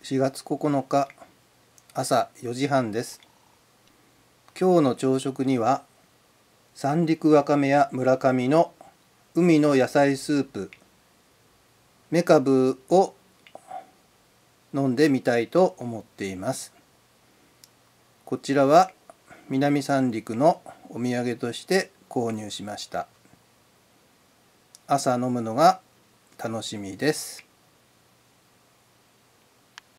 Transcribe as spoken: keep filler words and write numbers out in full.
しがつここのか朝よじはんです。今日の朝食には三陸わかめや村上の海の野菜スープめかぶを飲んでみたいと思っています。こちらは南三陸のお土産として購入しました。朝飲むのが楽しみです。